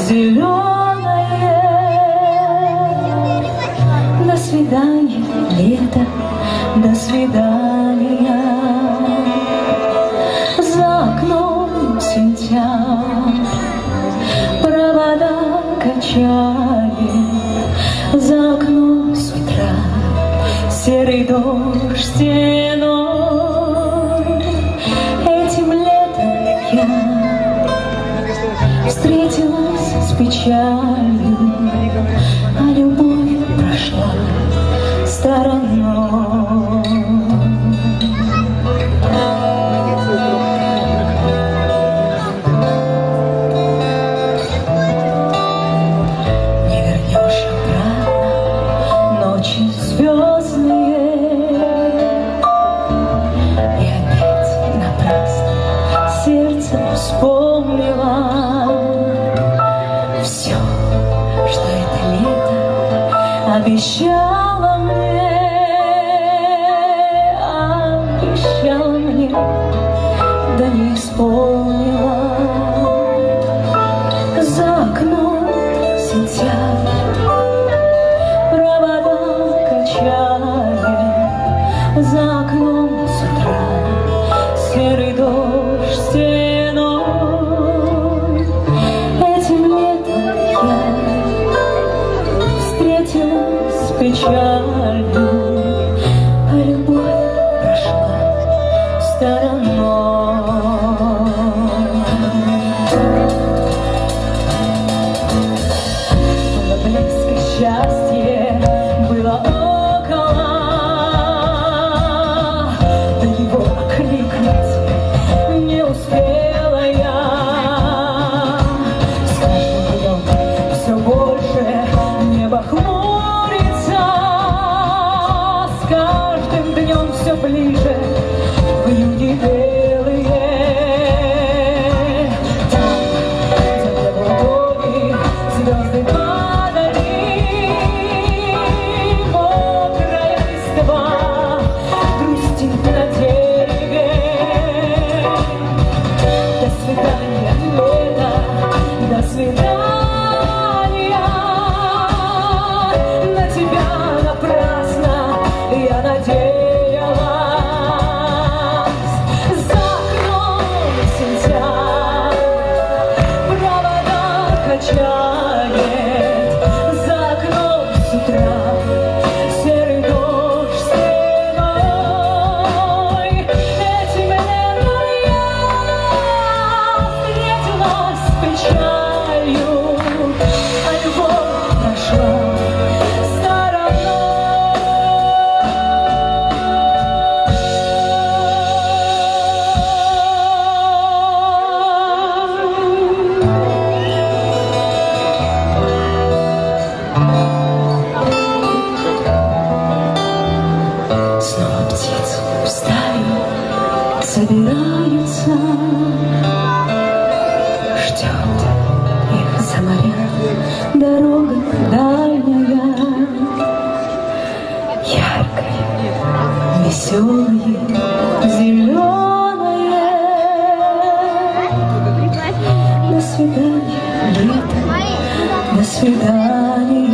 зеленое. До свидания, лето, до свидания. За окном сентябрь, провода качали. За окном с утра серый дождь стеной. Этим летом я встретилась с печалью, а любовь прошла стороной. Не вернешь обратно ночи звездные, и опять напрасно сердце вспомнила все, что это лето обещало мне, да не исполнила. За окном сентябрь, провода качали. За окном с утра серый дождь стеной. Этим летом я встретилась с печалью, а любовь прошла стороной. Было близко счастье, было около, да его окликнуть не успела я. С каждым днем все больше небо хмурится, с каждым днем все ближе в июне белые. Там, где в ладони звезды падали, мокрая листва грустит на дереве. До свидания, лето, до свидания. На тебя напрасно я надеялась. За окном сентябрь, провода качает. За окном с утра серый дождь стеной. Этим летом я встретилась с печалью, а любовь прошла снова птицы в стаю собираются, ждет их за моря дорога дальняя, яркая, веселая, зеленая. До свидания, лето, до свидания.